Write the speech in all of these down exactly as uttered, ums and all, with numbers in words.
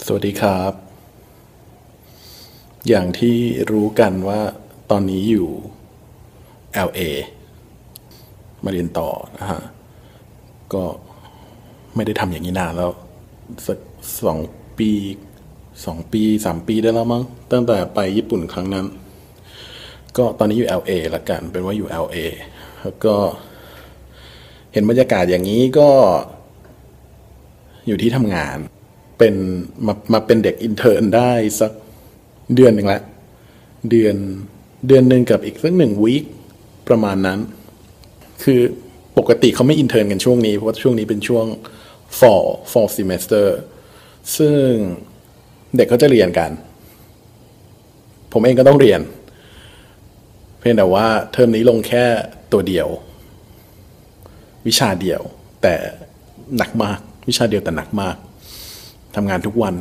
สวัสดีครับอย่างที่รู้กันว่าตอนนี้อยู่ แอล เอ มาเรียนต่อนะฮะก็ไม่ได้ทำอย่างนี้นานแล้วสักสองปีสองปีสามปีได้แล้วมั้งตั้งแต่ไปญี่ปุ่นครั้งนั้นก็ตอนนี้อยู่ แอล เอ ละกันเป็นว่าอยู่ แอล เอ แล้วก็เห็นบรรยากาศอย่างนี้ก็อยู่ที่ทำงานเป็นมามาเป็นเด็กอินเทอร์นได้สักเดือนหนึ่งละเดือนเดือนหนึ่งกับอีกสักหนึ่งวีคประมาณนั้นคือปกติเขาไม่อินเทอร์นกันช่วงนี้เพราะว่าช่วงนี้เป็นช่วง fall fall semester ซึ่งเด็กเขาจะเรียนกันผมเองก็ต้องเรียนเพียงแต่ว่าเทอมนี้ลงแค่ตัวเดียววิชาเดียวแต่หนักมากวิชาเดียวแต่หนักมากทำงานทุกวัน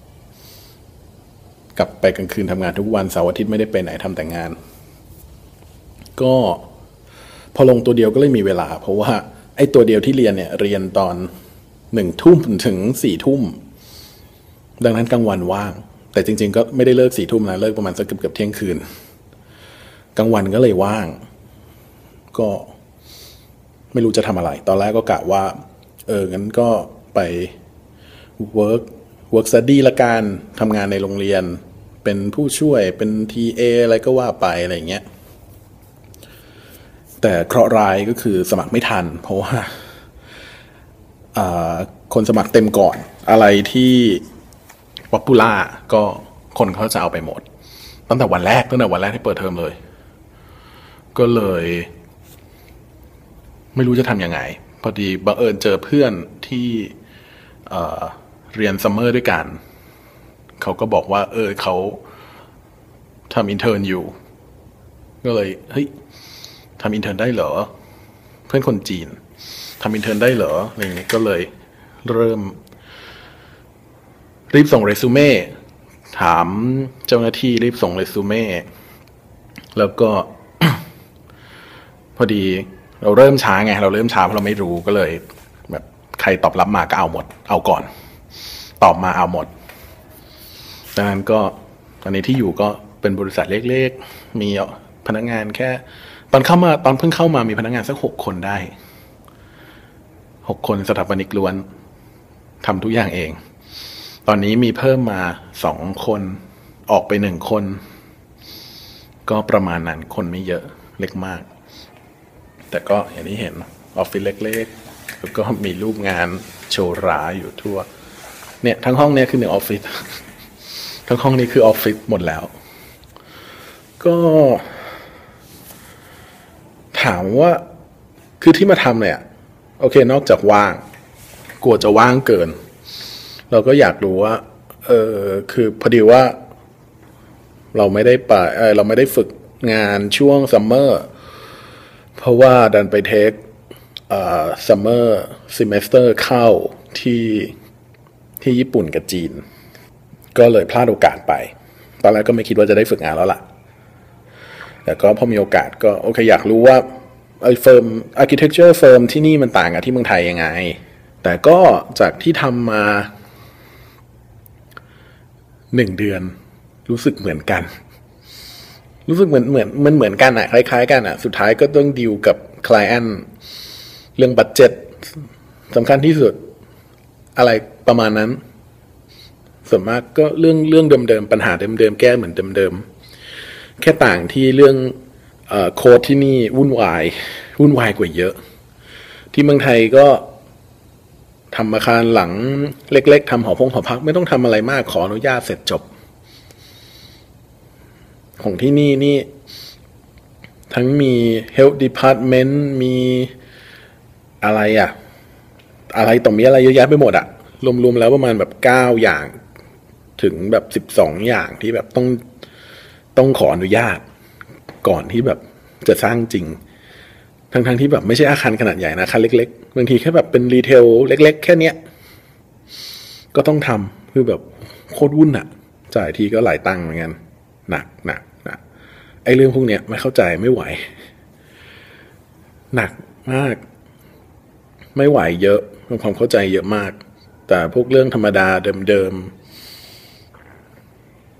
กลับไปกลางคืนทำงานทุกวันเสาร์อาทิตย์ไม่ได้ไปไหนทำแต่งานก็พอลงตัวเดียวก็เลยมีเวลาเพราะว่าไอ้ตัวเดียวที่เรียนเนี่ยเรียนตอนหนึ่งทุ่มถึงสี่ทุ่มดังนั้นกลางวันว่างแต่จริงๆก็ไม่ได้เลิกสี่ทุ่มนะเลิกประมาณสักเกือบๆเที่ยงคืนกลางวันก็เลยว่างก็ไม่รู้จะทำอะไรตอนแรกก็กะว่าเอองั้นก็ไป work work study ละกันทำงานในโรงเรียนเป็นผู้ช่วยเป็น ที เอ อะไรก็ว่าไปอะไรอย่างเงี้ยแต่เคราะห์ร้ายก็คือสมัครไม่ทันเพราะว่าคนสมัครเต็มก่อนอะไรที่ป๊อปปูล่าก็คนเขาจะเอาไปหมดตั้งแต่วันแรกตั้งแต่วันแรกที่เปิดเทอมเลยก็เลยไม่รู้จะทำยังไงพอดีบังเอิญเจอเพื่อนที่เอ่อเรียนซัมเมอร์ด้วยกันเขาก็บอกว่าเออเขาทำอินเทอร์นอยู่ก็เลยเฮ้ยทำอินเทอร์นได้เหรอเพื่อนคนจีนทำอินเทอร์นได้เหรออะไรอย่างเงี้ยก็เลยเริ่มรีบส่งเรซูเม่ถามเจ้าหน้าที่รีบส่งเรซูเม่แล้วก็ พอดีเราเริ่มช้าไงเราเริ่มช้าเพราะเราไม่รู้ก็เลยแบบใครตอบรับมาก็เอาหมดเอาก่อนตอบมาเอาหมดดังนั้นก็ตอนนี้ที่อยู่ก็เป็นบริษัทเล็กๆมีพนักงานแค่ตอนเข้ามาตอนเพิ่งเข้ามามีพนักงานสักหกคนได้หกคนสถาปนิกล้วนทำทุกอย่างเองตอนนี้มีเพิ่มมาสองคนออกไปหนึ่งคนก็ประมาณนั้นคนไม่เยอะเล็กมากแต่ก็อย่างที่เห็นออฟฟิศเล็กๆแล้วก็มีรูปงานโชว์ราอยู่ทั่วเนี่ยทั้งห้องเนี่ยคือหนึ่งออฟฟิศทั้งห้องนี้คือออฟฟิศหมดแล้วก็ถามว่าคือที่มาทำเนี่ยโอเคนอกจากว่างกลัวจะว่างเกินเราก็อยากรู้ว่าเออคือพอดีว่าเราไม่ได้ไปเออเราไม่ได้ฝึกงานช่วงซัมเมอร์เพราะว่าดันไปเทคเอ่อซัมเมอร์ซิเมสเตอร์เข้าที่ที่ญี่ปุ่นกับจีนก็เลยพลาดโอกาสไปตอนแรกก็ไม่คิดว่าจะได้ฝึกงานแล้วล่ะแต่ก็พอมีโอกาสก็โอเคอยากรู้ว่าไอ้เฟิร์ม architecture เฟิร์มที่นี่มันต่างกับที่เมืองไทยยังไงแต่ก็จากที่ทำมาหนึ่งเดือนรู้สึกเหมือนกันรู้สึกเหมือนเหมือนมันเหมือนกันอะคล้ายๆกันอะสุดท้ายก็ต้องดีลกับ client เรื่องบัดเจ็ตสำคัญที่สุดอะไรประมาณนั้นส่วนมากก็เรื่องเรื่องเดิมๆปัญหาเดิมๆแก้เหมือนเดิมๆแค่ต่างที่เรื่องเอ่อโค้ดที่นี่วุ่นวายวุ่นวายกว่าเยอะที่เมืองไทยก็ทำอาคารหลังเล็กๆทำหอพงหอพักไม่ต้องทำอะไรมากขออนุญาตเสร็จจบของที่นี่นี่ทั้งมี health department มีอะไรอะอะไรต่อมีอะไรเยอะแยะไปหมดอะรวมๆแล้วประมาณแบบเก้าอย่างถึงแบบสิบสองอย่างที่แบบต้องต้องขออนุญาตก่อนที่แบบจะสร้างจริงทั้งๆที่แบบไม่ใช่อาคารขนาดใหญ่นะอาคารเล็กๆบางทีแค่แบบเป็นรีเทลเล็กๆแค่เนี้ยก็ต้องทำคือแบบโคตรวุ่นอะจ่ายทีก็หลายตังค์เหมือนกันหนักหนักหนักไอ้เรื่องพวกเนี้ยไม่เข้าใจไม่ไหวหนักมากไม่ไหวเยอะมีความเข้าใจเยอะมากแต่พวกเรื่องธรรมดาเดิมๆ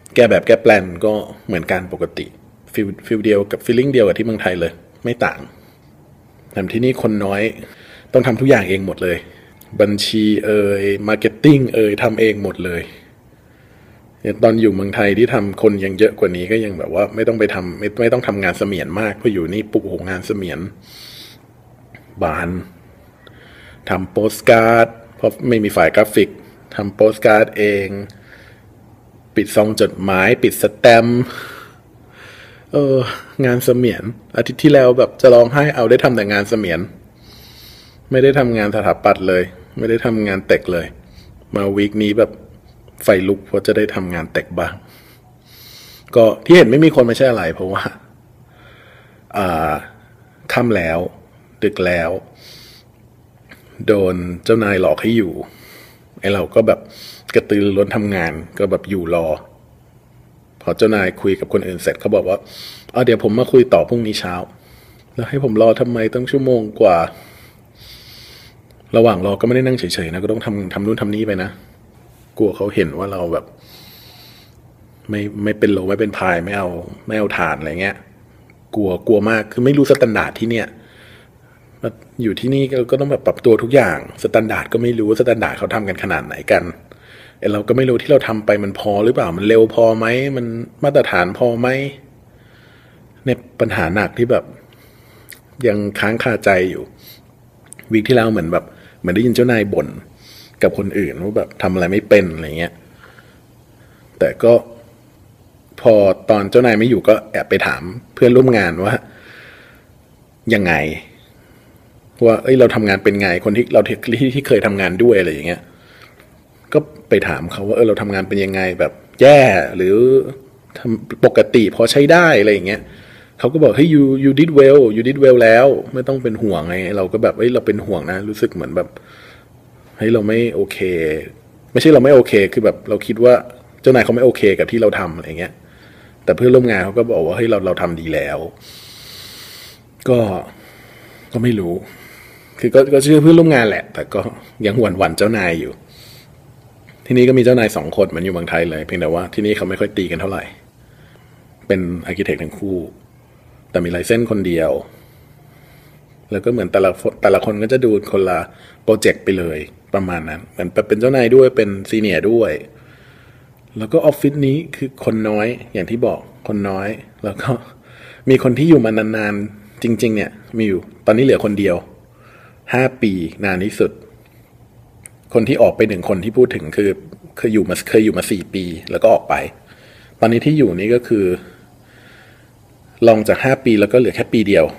แก้แบบแก้แปลนก็เหมือนกันปกติฟิลฟิลเดียวกับฟีลลิ่งเดียวกับที่เมืองไทยเลยไม่ต่างแต่ที่นี่คนน้อยต้องทำทุกอย่างเองหมดเลยบัญชีเอ่ยมาร์เก็ตติ้งเอ่ยทำเองหมดเลยตอนอยู่เมืองไทยที่ทำคนยังเยอะกว่านี้ก็ยังแบบว่าไม่ต้องไปทำไม่ไม่ต้องทำงานเสมียนมากเพราะอยู่นี่ปุ๊บโหงานเสมียนบานทำโปสการ์ดเพราะไม่มีฝ่ายกราฟิกทำโปสการ์ดเองปิดซองจดหมายปิดสแตมป์เอองานเสมียนอาทิตย์ที่แล้วแบบจะร้องไห้เอาได้ทำแต่งานเสมียนไม่ได้ทำงานสถาปัตย์เลยไม่ได้ทำงานเต็กเลยมาวีคนี้แบบไฟลุกเพราะจะได้ทำงานเต็กบ้างก็ที่เห็นไม่มีคนไม่ใช่อะไรเพราะว่าอ่าค่ำแล้วดึกแล้วโดนเจ้านายหลอกให้อยู่ไอ้เราก็แบบกระตือรือร้นทำงานก็แบบอยู่รอพอเจ้านายคุยกับคนอื่นเสร็จเขาบอกว่าอ๋อเดี๋ยวผมมาคุยต่อพรุ่งนี้เช้าแล้วให้ผมรอทำไมตั้งชั่วโมงกว่าระหว่างรอก็ไม่ได้นั่งเฉยๆนะก็ต้องทำทำนู่นทำนี่ไปนะกลัวเขาเห็นว่าเราแบบไม่ไม่เป็นโลไม่เป็นพายไม่เอาไม่เอาฐานอะไรเงี้ยกลัวกลัวมากคือไม่รู้สแตนดาร์ดที่เนี่ยอยู่ที่นี่ก็ต้องแบบปรับตัวทุกอย่างสแตนดาร์ดก็ไม่รู้สแตนดาร์ดเขาทำกันขนาดไหนกันไอเราก็ไม่รู้ที่เราทำไปมันพอหรือเปล่ามันเร็วพอไหมมันมาตรฐานพอไหมเนี่ยปัญหาหนักที่แบบยังค้างคาใจอยู่วีคที่แล้วเหมือนแบบเหมือนได้ยินเจ้านายบ่นกับคนอื่นว่าแบบทำอะไรไม่เป็นอะไรเงี้ยแต่ก็พอตอนเจ้านายไม่อยู่ก็แอบไปถามเพื่อนร่วมงานว่ายังไงว่าเอ้ยเราทำงานเป็นไงคนที่เราที่ที่เคยทำงานด้วยอะไรอย่างเงี้ยก็ไปถามเขาว่าเออเราทำงานเป็นยังไงแบบแย่หรือทำปกติพอใช้ได้อะไรอย่างเงี้ยเขาก็บอกเฮ้ย you you did well you did well แล้วไม่ต้องเป็นห่วงไงเราก็แบบเฮ้ยเราเป็นห่วงนะรู้สึกเหมือนแบบเฮ้ยเราไม่โอเคไม่ใช่เราไม่โอเคคือแบบเราคิดว่าเจ้านายเขาไม่โอเคกับที่เราทำอะไรเงี้ยแต่เพื่อนร่วมงานเขาก็บอกว่าเฮ้ยเราเราทำดีแล้วก็ก็ไม่รู้คือก็ก็เชื่อเพื่อนร่วมงานแหละแต่ก็ยังหวั่นหวั่นเจ้านายอยู่ที่นี่ก็มีเจ้านายสองคนเหมือนอยู่เมืองไทยเลยเพียงแต่ว่าที่นี่เขาไม่ค่อยตีกันเท่าไหร่เป็นอาร์คิเทคทั้งคู่แต่มีไลเซนส์คนเดียวแล้วก็เหมือนแต่ละแต่ละคนก็จะดูคนละโปรเจกต์ไปเลยประมาณนั้นเหมือนเป็นเจ้านายด้วยเป็นซีเนียร์ด้วยแล้วก็ออฟฟิศนี้คือคนน้อยอย่างที่บอกคนน้อยแล้วก็มีคนที่อยู่มานานๆจริงๆเนี่ยมีอยู่ตอนนี้เหลือคนเดียวห้าปีนานที่สุดคนที่ออกไปหนึ่งคนที่พูดถึงคือเคยอยู่มาเคยอยู่มาสี่ปีแล้วก็ออกไปตอนนี้ที่อยู่นี่ก็คือลองจากห้าปีแล้วก็เหลือแค่ปีเดียว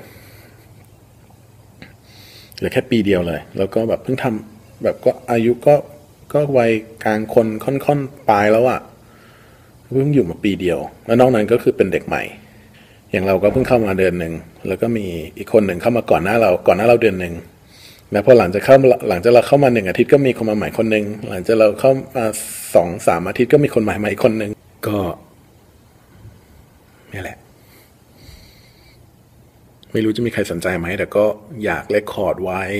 เหลือแค่ปีเดียวเลยแล้วก็แบบเพิ่งทำแบบก็อายุก็ก็วัยกลางคนค่อนๆปลายแล้วอะเพิ่งอยู่มาปีเดียวแล้วนอกนั้นก็คือเป็นเด็กใหม่อย่างเราก็เพิ่งเข้ามาเดือนหนึ่งแล้วก็มีอีกคนหนึ่งเข้ามาก่อนหน้าเราก่อนหน้าเราเดือนหนึ่งแล้วพอหลังจากเข้าหลังจากเราเข้ามาหนึ่งอาทิตย์ก็มีคนมาใหม่คนหนึ่งหลังจากเราเข้ามาสองสามอาทิตย์ก็มีคนใหม่ใหม่คนหนึ่งก็นี่แหละไม่รู้จะมีใครสนใจไหมแต่ก็อยากเรคคอร์ดไว้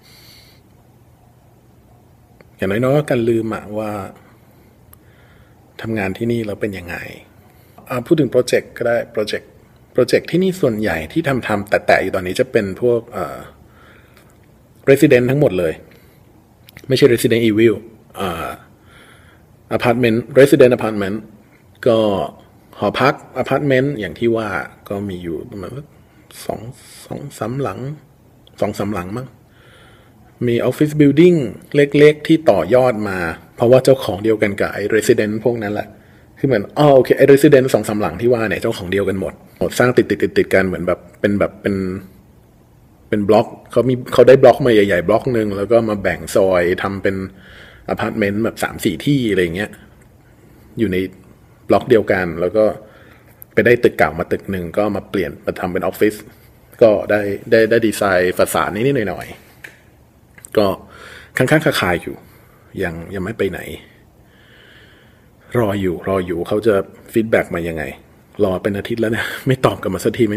อย่างน้อยๆก็กันลืมอะว่าทำงานที่นี่เราเป็นยังไงพูดถึงโปรเจกต์ก็ได้โปรเจกต์โปรเจกต์ที่นี่ส่วนใหญ่ที่ทำทำแต่แต่อยู่ตอนนี้จะเป็นพวกเอ่อ resident ทั้งหมดเลยไม่ใช่ resident evil อ่า apartment resident apartment ก็หอพัก apartment อย่างที่ว่าก็มีอยู่ประมาณสองสองสามหลังสองสามหลังมั้งมีออฟฟิศบิลดิ้งเล็กๆที่ต่อยอดมาเพราะว่าเจ้าของเดียวกันกับไอ้ resident พวกนั้นแหละคือเหมือนอ๋อโอเคไอ้ resident สองสามหลังที่ว่าเนี่ยเจ้าของเดียวกันหมดหมดสร้างติดติดติดติดกันเหมือนแบบเป็นแบบเป็นเป็นบล็อกเขามีเขาได้บล็อกมาใหญ่ๆบล็อกนึงแล้วก็มาแบ่งซอยทำเป็นอพาร์ตเมนต์แบบสามสี่ที่อะไรเงี้ยอยู่ในบล็อกเดียวกันแล้วก็ไปได้ตึกเก่ามาตึกหนึ่งก็มาเปลี่ยนมาทำเป็นออฟฟิศก็ได้ได้ได้ดีไซน์ฝาสานนิดๆหน่อยๆก็ค้างๆคาๆอยู่ยังยังไม่ไปไหนรออยู่รออยู่เขาจะฟีดแบ็กมายังไงรอเป็นอาทิตย์แล้วเนี่ยไม่ตอบกลับมาสักทีไม่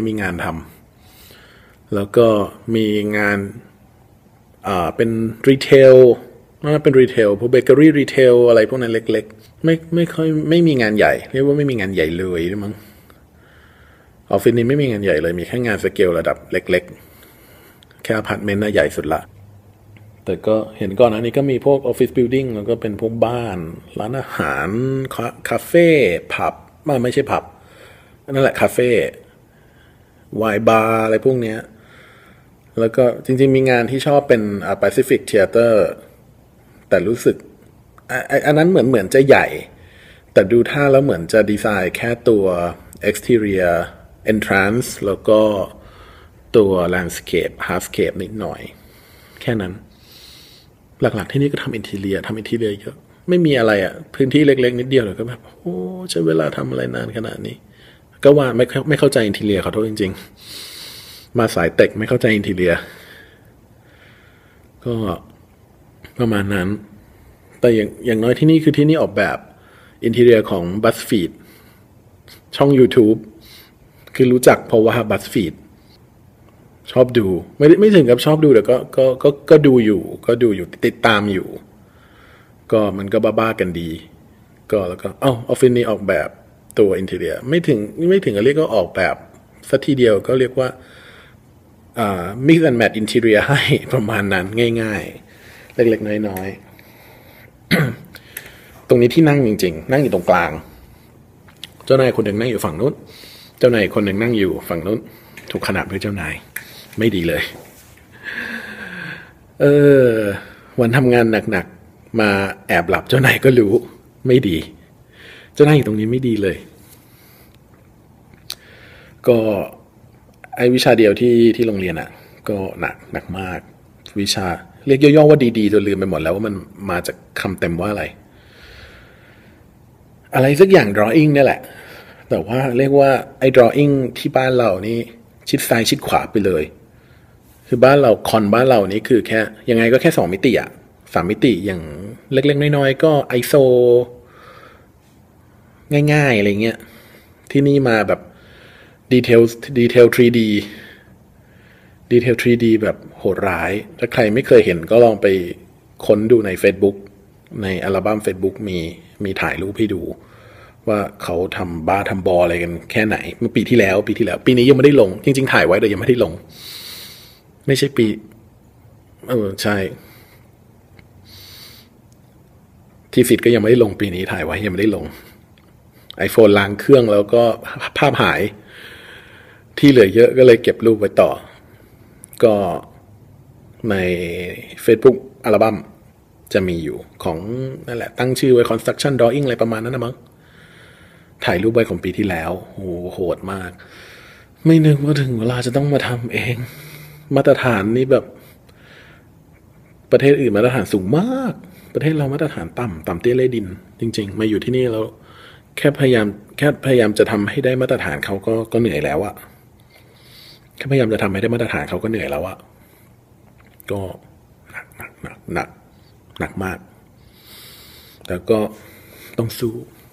มีงานทำแล้วก็มีงานอ่าเป็นรีเทลมันเป็นรีเทลพวกเบเกอรี่รีเทลอะไรพวกนั้นเล็กๆไม่ไม่ค่อยไม่มีงานใหญ่เรียกว่าไม่มีงานใหญ่เลยมั้งออฟฟิศนี้ไม่มีงานใหญ่เลยมีแค่งานสเกลระดับเล็กๆแค่อพาร์ตเมนต์น่ะใหญ่สุดละแต่ก็เห็นก่อนอันนี้ก็มีพวกออฟฟิศบิลดิ้งแล้วก็เป็นพวกบ้านร้านอาหารคาเฟ่ผับไม่ไม่ใช่ผับนั่นแหละคาเฟ่ไวน์บาร์อะไรพวกเนี้ยแล้วก็จริงๆมีงานที่ชอบเป็น Pacific Theater แต่รู้สึกอันนั้นเหมือนเหมือนจะใหญ่แต่ดูท่าแล้วเหมือนจะดีไซน์แค่ตัว exterior entrance แล้วก็ตัว landscape hardscape นิดหน่อยแค่นั้นหลักๆที่นี่ก็ทำอินทีเรียทำอินทีเรียเยอะไม่มีอะไรอ่ะพื้นที่เล็กๆนิดเดียวเลยก็แบบโอ้ใช้เวลาทำอะไรนานขนาดนี้ก็ว่าไม่ไม่เข้าใจอินทีเรียขอโทษจริงๆมาสายเทคไม่เข้าใจอินทีเรียก็ประมาณนั้นแต่อย่างอย่างน้อยที่นี่คือที่นี่ออกแบบอินทีเรียของ BuzzFeed ช่อง YouTube คือรู้จักเพราะว่า BuzzFeed ชอบดูไม่ไม่ถึงกับชอบดูแต่ก็ก็ก็ก็ดูอยู่ก็ดูอยู่ติดตามอยู่ก็มันก็บ้าๆกันดีก็แล้วก็อ้าวออฟฟิศนี้ออกแบบตัวอินทีเรียไม่ถึงไม่ถึงกับเรียกก็ออกแบบสักทีเดียวก็เรียกว่าอ่า mix and match อินทีเรียให้ประมาณนั้นง่ายๆเล็กๆน้อยๆ ตรงนี้ที่นั่งจริงๆนั่งอยู่ตรงกลางเจ้านายคนหนึ่งนั่งอยู่ฝั่งนู้นเจ้านายคนหนึ่งนั่งอยู่ฝั่งนู้นถูกขนาบด้วยเจ้านายไม่ดีเลยเออวันทำงานหนักๆมาแอบหลับเจ้านายก็รู้ไม่ดีเจ้านายอยู่ตรงนี้ไม่ดีเลยก็ไอวิชาเดียวที่ที่โรงเรียนอ่ะก็หนักหนักมากวิชาเรียกย่อๆว่าดีๆจนลืมไปหมดแล้วว่ามันมาจากคำเต็มว่าอะไรอะไรสักอย่าง drawing เนี่ยแหละแต่ว่าเรียกว่าไอ้ drawing ที่บ้านเรานี่ชิดซ้ายชิดขวาไปเลยคือบ้านเราคอนบ้านเรานี่คือแค่ยังไงก็แค่สองมิติอะสามมิติอย่างเล็กๆน้อยๆก็ไอโซง่ายๆอะไรเงี้ยที่นี่มาแบบดีเทลดีเทล ทรี ดี ดีเทล ทรี ดี แบบโหดร้ายถ้าใครไม่เคยเห็นก็ลองไปค้นดูใน Facebook ในอัลบั้ม Facebook มีมีถ่ายรูปให้ดูว่าเขาทำบ้าทำบออะไรกันแค่ไหนเมื่อปีที่แล้วปีที่แล้วปีนี้ยังไม่ได้ลงจริงๆถ่ายไว้แต่ยังไม่ได้ลงไม่ใช่ปีเออใช่ที่ฟิตก็ยังไม่ได้ลงปีนี้ถ่ายไว้ยังไม่ได้ลง iPhone ล้างเครื่องแล้วก็ภาพหายที่เหลือเยอะก็เลยเก็บรูปไว้ต่อก็ใน Facebook อัลบั้มจะมีอยู่ของนั่นแหละตั้งชื่อไว้ construction drawing อะไรประมาณนั้นนะมั้งถ่ายรูปไว้ของปีที่แล้วโหโหดมากไม่นึกว่าถึงเวลาจะต้องมาทำเองมาตรฐานนี่แบบประเทศอื่นมาตรฐานสูงมากประเทศเรามาตรฐานต่ำต่ำเตี้ยเล่ดินจริงๆมาอยู่ที่นี่แล้วแค่พยายามแค่พยายามจะทำให้ได้มาตรฐานเขาก็ก็เหนื่อยแล้วอะแค่พยายามจะทำให้ได้มาตรฐานเขาก็เหนื่อยแล้วอะก็หนักหนักหนักหนักหนักมากแต่ก็ต้องสู้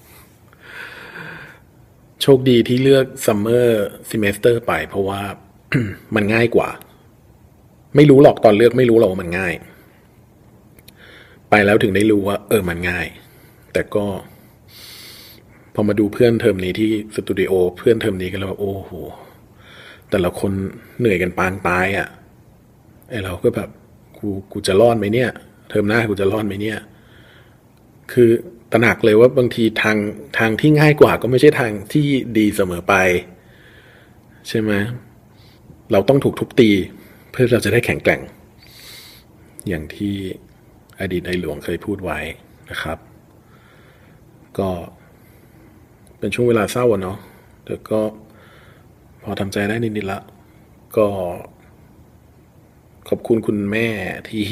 โชคดีที่เลือกซัมเมอร์ซิเมสเตอร์ไปเพราะว่า มันง่ายกว่าไม่รู้หรอกตอนเลือกไม่รู้หรอกว่ามันง่ายไปแล้วถึงได้รู้ว่าเออมันง่ายแต่ก็พอมาดูเพื่อนเทอมนี้ที่สตูดิโอเพื่อนเทอมนี้ก็แล้วโอ้โหแต่ละคนเหนื่อยกันปางตายอ่ะไอเราก็แบบกูกูจะรอดไหมเนี่ยเทอมหน้ากูจะรอดไหมเนี่ยคือตระหนักเลยว่าบางทีทางทางที่ง่ายกว่าก็ไม่ใช่ทางที่ดีเสมอไปใช่ไหมเราต้องถูกทุบตีเพื่อเราจะได้แข็งแกร่งอย่างที่อดีตในหลวงเคยพูดไว้นะครับก็เป็นช่วงเวลาเศร้าเนาะแต่ก็พอทำใจได้นิดๆละก็ขอบคุณคุณแม่ที่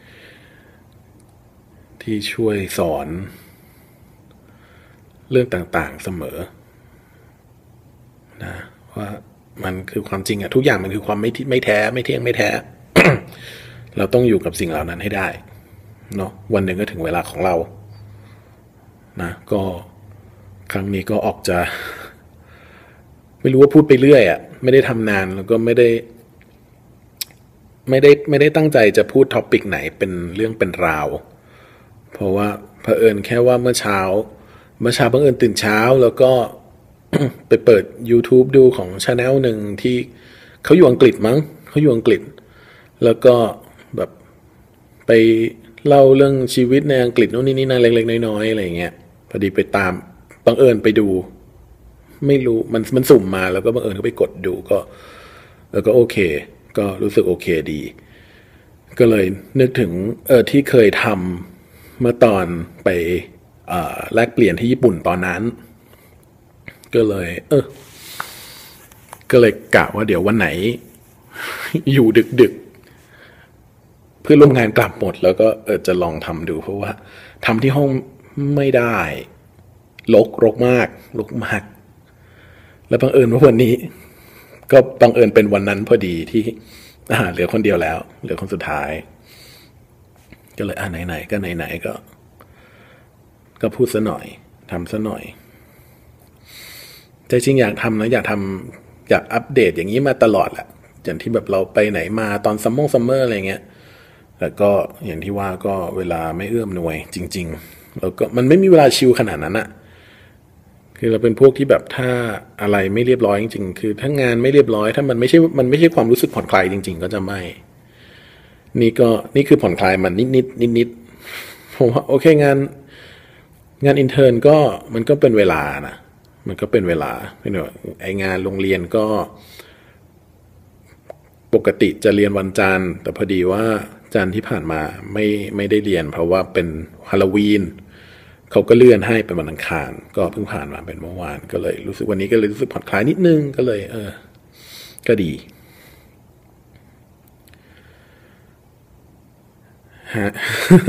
ที่ช่วยสอนเรื่องต่างๆเสมอนะว่ามันคือความจริงอะทุกอย่างมันคือความไม่ไม่แท้ไม่เที่ยงไม่แท้ เราต้องอยู่กับสิ่งเหล่านั้นให้ได้เนาะวันหนึ่งก็ถึงเวลาของเรานะก็ครั้งนี้ก็ออกจะไม่รู้ว่าพูดไปเรื่อยอะไม่ได้ทำนานแล้วก็ไม่ได้ไม่ได้ไม่ได้ตั้งใจจะพูดท็อปิกไหนเป็นเรื่องเป็นราวเพราะว่าเผอิญแค่ว่าเมื่อเช้าเมื่อเช้าบังเอิญตื่นเช้าแล้วก็ ไปเปิด YouTube ดูของชาแนลหนึ่งที่เขาอยู่อังกฤษมั้งเขาอยู่อังกฤษแล้วก็แบบไปเล่าเรื่องชีวิตในอังกฤษโน่นนี่นี่นั่นเล็กๆน้อยๆอะไรเงี้ยพอดีไปตามบังเอิญไปดูไม่รู้มันมันสุ่มมาแล้วก็บังเอิญก็ไปกดดูก็แล้วก็โอเคก็รู้สึกโอเคดีก็เลยนึกถึงเออที่เคยทำเมื่อตอนไปแลกเปลี่ยนที่ญี่ปุ่นตอนนั้นก็เลยเออก็เลยกะว่าเดี๋ยววันไหน อยู่ดึกๆเพื่อนร่วมงานกลับหมดแล้วก็เออจะลองทำดูเพราะว่าทำที่ห้องไม่ได้รกรกมากรกมากแล้วบังเอิญว่าวันนี้ก็บังเอิญเป็นวันนั้นพอดีที่อ่าเหลือคนเดียวแล้วเหลือคนสุดท้ายก็เลยอ่าไหนๆก็ไหนๆก็ก็พูดซะหน่อยทำซะหน่อยใจจริงอยากทำนะอยากทำอยากอัปเดตอย่างนี้มาตลอดแหละอย่างที่แบบเราไปไหนมาตอนซัมมงซัมเมอร์อะไรเงี้ยแต่ก็อย่างที่ว่าก็เวลาไม่เอื้อมหน่วยจริงๆแล้วก็มันไม่มีเวลาชิลขนาดนั้นอะคือเราเป็นพวกที่แบบถ้าอะไรไม่เรียบร้อยจริงๆคือถ้างานไม่เรียบร้อยถ้ามันไม่ใช่มันไม่ใช่ความรู้สึกผ่อนคลายจริงๆก็จะไม่นี่ก็นี่คือผ่อนคลายมันนิดๆนิดๆผมว่าโอเคงานงานอินเทอร์นก็มันก็เป็นเวลานะมันก็เป็นเวลาเป็นแบบไองานโรงเรียนก็ปกติจะเรียนวันจันทร์แต่พอดีว่าจันทร์ที่ผ่านมาไม่ไม่ได้เรียนเพราะว่าเป็นฮาโลวีนเขาก็เลื่อนให้เป็นวันอังคารก็เพิ่งผ่านมาเป็นเมื่อวานก็เลยรู้สึกวันนี้ก็เลยรู้สึกผ่อนคลายนิดนึงก็เลยเออก็ดีฮะ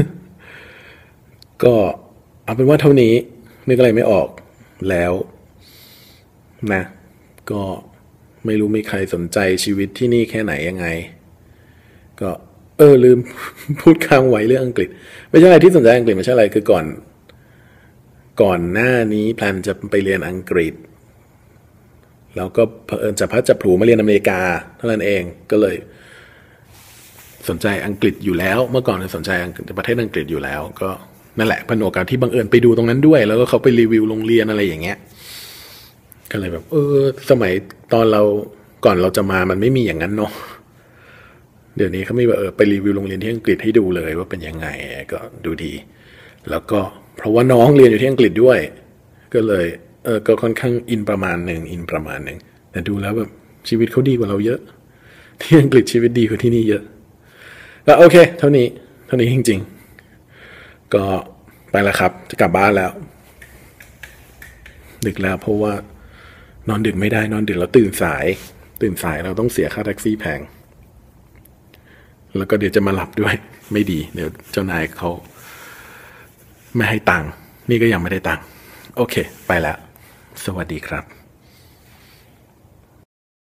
ก็เอาเป็นว่าเท่านี้นึกอะไรไม่ออกแล้วนะก็ไม่รู้มีใครสนใจชีวิตที่นี่แค่ไหนยังไงก็เออลืม พูดค้างไว้เรื่องอังกฤษไม่ใช่อะไรที่สนใจอังกฤษไม่ใช่อะไรคือก่อนก่อนหน้านี้แพลนจะไปเรียนอังกฤษแล้วก็เผอิญจะพัดจะผูมาเรียนอเมริกาเท่านั้นเองก็เลยสนใจอังกฤษอยู่แล้วเมื่อก่อนสนใจประเทศอังกฤษอยู่แล้วก็นั่นแหละเป็นโอกาสที่บังเอิญไปดูตรงนั้นด้วยแล้วก็เขาไปรีวิวโรงเรียนอะไรอย่างเงี้ยก็เลยแบบเออสมัยตอนเราก่อนเราจะมามันไม่มีอย่างนั้นเนาะเดี๋ยวนี้เขาไม่แบบเออไปรีวิวโรงเรียนที่อังกฤษให้ดูเลยว่าเป็นยังไงก็ดูดีแล้วก็เพราะว่าน้องเรียนอยู่ที่อังกฤษด้วยก็เลยเออก็ค่อนข้างอินประมาณหนึ่งอินประมาณหนึ่งแต่ดูแล้วแบบชีวิตเขาดีกว่าเราเยอะที่อังกฤษชีวิตดีกว่าที่นี่เยอะแล้วโอเคเท่านี้เท่านี้จริงๆก็ไปแล้วครับจะกลับบ้านแล้วดึกแล้วเพราะว่านอนดึกไม่ได้นอนดึกแล้วตื่นสายตื่นสายเราต้องเสียค่าแท็กซี่แพงแล้วก็เดี๋ยวจะมาหลับด้วยไม่ดีเดี๋ยวเจ้านายเขาไม่ให้ตังค์นี่ก็ยังไม่ได้ตังค์โอเคไปแล้วสวัสดีครับ